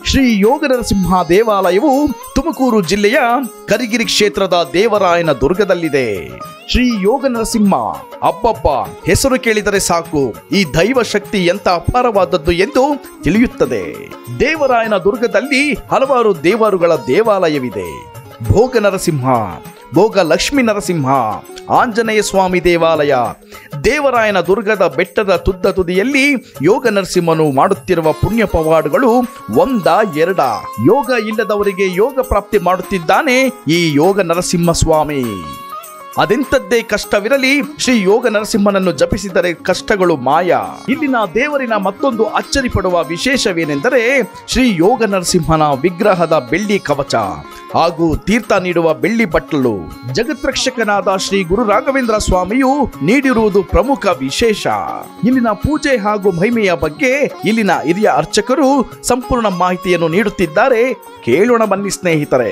ಶ್ರೀ ಯೋಗ ನರಸಿಂಹ ದೇವಾಲಯವು ತುಮಕೂರು ಜಿಲ್ಲೆಯ ಕರಿಗಿರಿ ಕ್ಷೇತ್ರದ ದೇವರಾಯನ ದುರ್ಗದಲ್ಲಿದೆ. ಶ್ರೀ ಯೋಗ ನರಸಿಂಹ ಅಬ್ಬಬ್ಬ, ಹೆಸರು ಕೇಳಿದರೆ ಸಾಕು ಈ ದೈವ ಶಕ್ತಿ ಎಂತ ಅಪಾರವಾದದ್ದು ಎಂದು ತಿಳಿಯುತ್ತದೆ. ದೇವರಾಯನ ದುರ್ಗದಲ್ಲಿ ಹಲವಾರು ದೇವರುಗಳ ದೇವಾಲಯವಿದೆ. ಭೋಗ ನರಸಿಂಹ, ಭೋಗ ಲಕ್ಷ್ಮೀ ನರಸಿಂಹ, ಆಂಜನೇಯ ಸ್ವಾಮಿ ದೇವಾಲಯ. ದೇವರಾಯನ ದುರ್ಗದ ಬೆಟ್ಟದ ತುದ್ದ ತುದಿಯಲ್ಲಿ ಯೋಗ ನರಸಿಂಹನು ಮಾಡುತ್ತಿರುವ ಪುಣ್ಯ ಪವಾಡಗಳು ಒಂದ ಎರಡ. ಯೋಗ ಇಲ್ಲದವರಿಗೆ ಯೋಗ ಪ್ರಾಪ್ತಿ ಮಾಡುತ್ತಿದ್ದಾನೆ ಈ ಯೋಗ ನರಸಿಂಹ ಸ್ವಾಮಿ. ಅದೆಂಥದ್ದೇ ಕಷ್ಟವಿರಲಿ, ಶ್ರೀ ಯೋಗ ನರಸಿಂಹನನ್ನು ಜಪಿಸಿದರೆ ಕಷ್ಟಗಳು ಮಾಯ. ಇಲ್ಲಿನ ದೇವರಿನ ಮತ್ತೊಂದು ಅಚ್ಚರಿ ಪಡುವ ವಿಶೇಷವೇನೆಂದರೆ ಶ್ರೀ ಯೋಗ ನರಸಿಂಹನ ವಿಗ್ರಹದ ಬೆಳ್ಳಿ ಕವಚ ಹಾಗೂ ತೀರ್ಥ ನೀಡುವ ಬೆಳ್ಳಿ ಬಟ್ಟಲು. ಜಗತ್ರಕ್ಷಕನಾದ ಶ್ರೀ ಗುರು ರಾಘವೇಂದ್ರ ಸ್ವಾಮಿಯು ನೀಡಿರುವುದು ಪ್ರಮುಖ ವಿಶೇಷ. ಇಲ್ಲಿನ ಪೂಜೆ ಹಾಗೂ ಮಹಿಮೆಯ ಬಗ್ಗೆ ಇಲ್ಲಿನ ಹಿರಿಯ ಅರ್ಚಕರು ಸಂಪೂರ್ಣ ಮಾಹಿತಿಯನ್ನು ನೀಡುತ್ತಿದ್ದಾರೆ. ಕೇಳೋಣ ಬನ್ನಿ ಸ್ನೇಹಿತರೆ.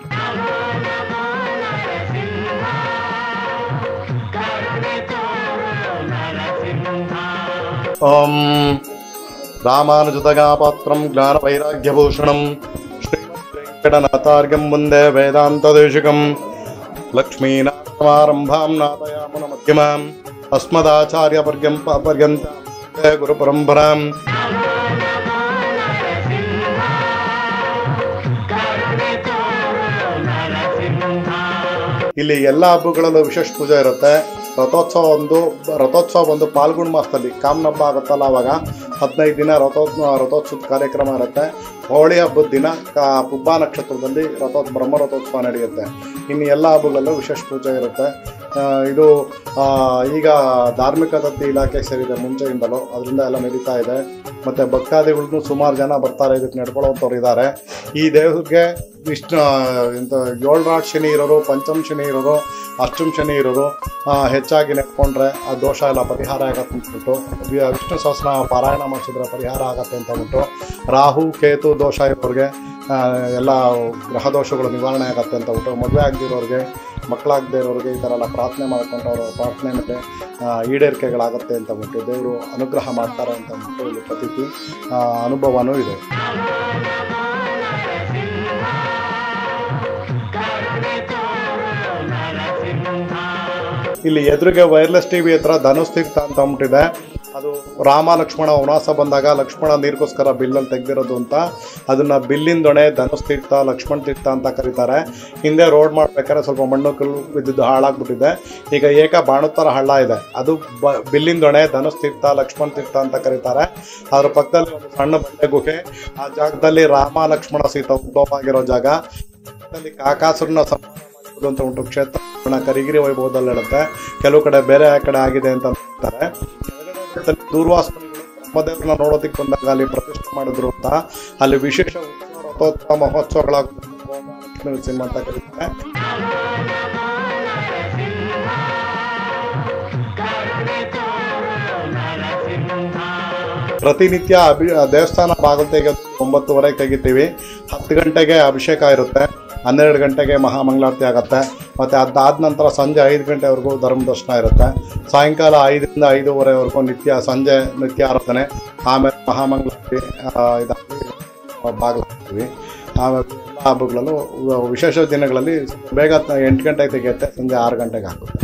ಓಂ ರಾಮಾನುಜತಗಾಪಾತ್ರಂ ಜ್ಞಾನವೈರಾಗ್ಯಭೂಷಣಂ ಶ್ರೀಮದ್ವೆಂಕಟನಾಥಾರ್ಯಂ ವಂದೇ ವೇದಾಂತದೇಶಿಕಂ ಲಕ್ಷ್ಮೀನಾಥಸಮಾರಂಭಾಂ ನಾಥಯಾಮುನ ಮಧ್ಯಮಾಂ ಅಸ್ಮದಾಚಾರ್ಯಪರ್ಯಂತಾಂ ಗುರುಪರಂಪರಾಂ. ಇಲ್ಲಿ ಎಲ್ಲ ಹಬ್ಬಗಳಲ್ಲೂ ವಿಶೇಷ ಪೂಜೆ ಇರುತ್ತೆ. ರಥೋತ್ಸವ ಒಂದು ಪಾಲ್ಗುಣ ಮಾಸದಲ್ಲಿ ಕಾಮನ ಹಬ್ಬ ಆಗುತ್ತಲ್ಲ, ಅವಾಗ 15 ದಿನ ರಥೋತ್ಸವದ ಕಾರ್ಯಕ್ರಮ ಇರುತ್ತೆ. ಹೋಳಿ ಹಬ್ಬದ ದಿನ ಪುಬ್ಬ ನಕ್ಷತ್ರದಲ್ಲಿ ಬ್ರಹ್ಮ ರಥೋತ್ಸವ ನಡೆಯುತ್ತೆ. ಇನ್ನು ಎಲ್ಲ ಹಬ್ಬಗಳಲ್ಲೂ ವಿಶೇಷ ಪೂಜೆ ಇರುತ್ತೆ. ಇದು ಈಗ ಧಾರ್ಮಿಕ ದತ್ತಿ ಇಲಾಖೆ ಸೇರಿದೆ ಮುಂಚೆಯಿಂದಲೂ, ಅದರಿಂದ ಎಲ್ಲ ನಡೀತಾ ಇದೆ. ಮತ್ತು ಭಕ್ತಾದಿಗಳನ್ನೂ ಸುಮಾರು ಜನ ಬರ್ತಾರೆ, ಇದಕ್ಕೆ ನಡ್ಕೊಳ್ಳೋವಂಥವ್ರು ಇದ್ದಾರೆ. ಈ ದೇವರಿಗೆ ವಿಷ್ಣು 7 ಶನಿ ಇರೋರು, ಪಂಚಮ ಶನಿ ಇರೋರು, ಅಷ್ಟಮ ಶನಿ ಇರೋರು ಹೆಚ್ಚಾಗಿ ನೆಟ್ಕೊಂಡ್ರೆ ಆ ದೋಷ ಎಲ್ಲ ಪರಿಹಾರ ಆಗತ್ತೆ ಅಂದ್ಬಿಟ್ಟು, ವಿಷ್ಣು ಸಹಸ್ರ ಪಾರಾಯಣ ಮಾಡಿಸಿದ್ರೆ ಪರಿಹಾರ ಆಗತ್ತೆ ಅಂತ ಅಂದ್ಬಿಟ್ಟು, ರಾಹು ಕೇತು ದೋಷ ಇರೋರಿಗೆ ಎಲ್ಲ ಗ್ರಹ ದೋಷಗಳು ನಿವಾರಣೆ ಆಗತ್ತೆ ಅಂತ ಅಂದ್ಬಿಟ್ಟು, ಮದುವೆ ಆಗದಿರೋರಿಗೆ, ಮಕ್ಕಳಾಗದೇ ಇರೋರಿಗೆ ಈ ಥರ ಎಲ್ಲ ಪ್ರಾರ್ಥನೆ ಮಾಡ್ಕೊಂಡು ಅವರ ಪ್ರಾರ್ಥನೆ ಮೇಲೆ ಈಡೇರಿಕೆಗಳಾಗತ್ತೆ ಅಂತ ಅಂದ್ಬಿಟ್ಟು ದೇವರು ಅನುಗ್ರಹ ಮಾಡ್ತಾರೆ ಅಂತ ಅಂದ್ಬಿಟ್ಟು ಇಲ್ಲಿ ಪ್ರತೀತಿ ಅನುಭವನೂ ಇದೆ. ಇಲ್ಲಿ ಎದುರಿಗೆ ವೈರ್ಲೆಸ್ ಟಿವಿ ಹತ್ರ ಧನುಷ್ ತೀರ್ಥ ಅಂತ ಅಂದ್ಬಿಟ್ಟಿದೆ. ಅದು ರಾಮ ಲಕ್ಷ್ಮಣ ವನವಾಸ ಬಂದಾಗ ಲಕ್ಷ್ಮಣ ನೀರಿಗೋಸ್ಕರ ಬಿಲ್ಲಲ್ಲಿ ತೆಗೆದಿರೋದು ಅಂತ, ಅದನ್ನು ಬಿಲ್ಲಿನ ದೊಣೆ ಧನುಷ್ ತೀರ್ಥ, ಲಕ್ಷ್ಮಣ ತೀರ್ಥ ಅಂತ ಕರೀತಾರೆ. ಹಿಂದೆ ರೋಡ್ ಮಾಡ್ಬೇಕಾದ್ರೆ ಸ್ವಲ್ಪ ಮಣ್ಣು ಕಲ್ಲು ಬಿದ್ದಿದ್ದು ಹಾಳಾಗ್ಬಿಟ್ಟಿದೆ. ಈಗ ಏಕ ಬಾಣುತ್ತರ ಹಳ್ಳ ಇದೆ, ಅದು ಬಿಲ್ಲಿನ ದೊಣೆ ಧನುಷ್ ತೀರ್ಥ, ಲಕ್ಷ್ಮಣ ತೀರ್ಥ ಅಂತ ಕರೀತಾರೆ. ಅದ್ರ ಪಕ್ಕದಲ್ಲಿ ಒಂದು ಸಣ್ಣ ಬಂಡೆ ಗುಹೆ, ಆ ಜಾಗದಲ್ಲಿ ರಾಮ ಲಕ್ಷ್ಮಣ ಸೀತಾ ಉದ್ಭವ ಆಗಿರೋ ಜಾಗ. ಕಾಕಾಸುರನ ಅಂತ ಉಂಟು ಕ್ಷೇತ್ರ ಕರಿಗಿರಿ ವೈಭವದಲ್ಲಿ ಇರುತ್ತೆ. ಕೆಲವು ಕಡೆ ಬೇರೆ ಕಡೆ ಆಗಿದೆ ಅಂತ ಹೇಳ್ತಾರೆ. ದೂರ್ವಾಸಗಳು ಬ್ರಹ್ಮದೇವರನ್ನ ನೋಡೋದಕ್ಕೆ ಬಂದಾಗ ಅಲ್ಲಿ ಪ್ರತಿಷ್ಠೆ ಮಾಡಿದ್ರು ಅಂತ, ಅಲ್ಲಿ ವಿಶೇಷ ರಥೋತ್ಸವ ಮಹೋತ್ಸವಗಳಾಗುತ್ತೆ ಅಂತ ಕರೀತಾರೆ. ಪ್ರತಿನಿತ್ಯ ದೇವಸ್ಥಾನ ಬಾಗಿಲು ತೆಗೆಯೋದು 9:30 ತೆಗಿತೀವಿ. 10 ಗಂಟೆಗೆ ಅಭಿಷೇಕ ಇರುತ್ತೆ, 12 ಗಂಟೆಗೆ ಮಹಾಮಂಗಳಾರತಿ ಆಗುತ್ತೆ. ಮತ್ತು ಅದಾದ ನಂತರ ಸಂಜೆ 5 ಗಂಟೆವರೆಗೂ ಧರ್ಮ ದರ್ಶನ ಇರುತ್ತೆ. ಸಾಯಂಕಾಲ 5ರಿಂದ 5:30ವರೆಗೂ ಸಂಜೆ ನಿತ್ಯ ಆರಾಧನೆ, ಆಮೇಲೆ ಮಹಾಮಂಗಳಾರತಿ ಇದಾಗಿ ಬಾಗಿಲು ಹಾಕ್ತೀವಿ. ಆಮೇಲೆ ಎಲ್ಲ ಹಬ್ಬಗಳಲ್ಲೂ ವಿಶೇಷ ದಿನಗಳಲ್ಲಿ ಬೇಗ 8 ಗಂಟೆಗೆ ತೆಗೆಯುತ್ತೆ, ಸಂಜೆ 6 ಗಂಟೆಗೆ ಹಾಕುತ್ತೆ.